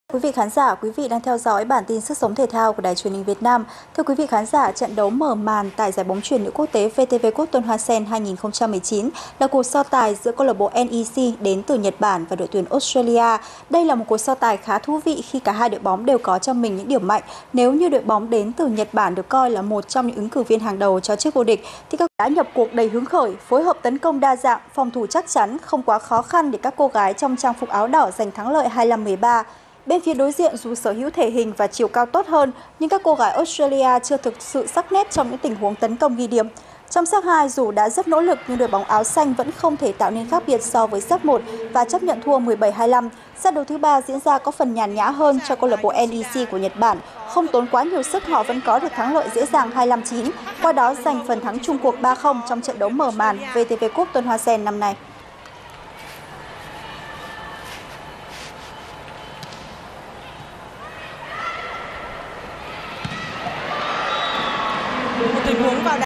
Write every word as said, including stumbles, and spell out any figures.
Quý vị khán giả, quý vị đang theo dõi bản tin sức sống thể thao của Đài Truyền hình Việt Nam. Thưa quý vị khán giả, trận đấu mở màn tại giải bóng chuyền nữ quốc tế vê tê vê Cup Tôn Hoa Sen hai nghìn không trăm mười chín là cuộc so tài giữa câu lạc bộ en e xê đến từ Nhật Bản và đội tuyển Australia. Đây là một cuộc so tài khá thú vị khi cả hai đội bóng đều có trong mình những điểm mạnh. Nếu như đội bóng đến từ Nhật Bản được coi là một trong những ứng cử viên hàng đầu cho chức vô địch, thì các đã nhập cuộc đầy hứng khởi, phối hợp tấn công đa dạng, phòng thủ chắc chắn, không quá khó khăn để các cô gái trong trang phục áo đỏ giành thắng lợi hai mươi lăm mười ba. Bên phía đối diện dù sở hữu thể hình và chiều cao tốt hơn, nhưng các cô gái Australia chưa thực sự sắc nét trong những tình huống tấn công ghi điểm. Trong set hai, dù đã rất nỗ lực nhưng đội bóng áo xanh vẫn không thể tạo nên khác biệt so với set một và chấp nhận thua mười bảy hai mươi lăm. Set đấu thứ ba diễn ra có phần nhàn nhã hơn cho câu lạc bộ en e xê của Nhật Bản. Không tốn quá nhiều sức, họ vẫn có được thắng lợi dễ dàng hai mươi lăm chín, qua đó giành phần thắng chung cuộc ba không trong trận đấu mở màn vê tê vê Cup Tôn Hoa Sen năm nay. Một tình huống vào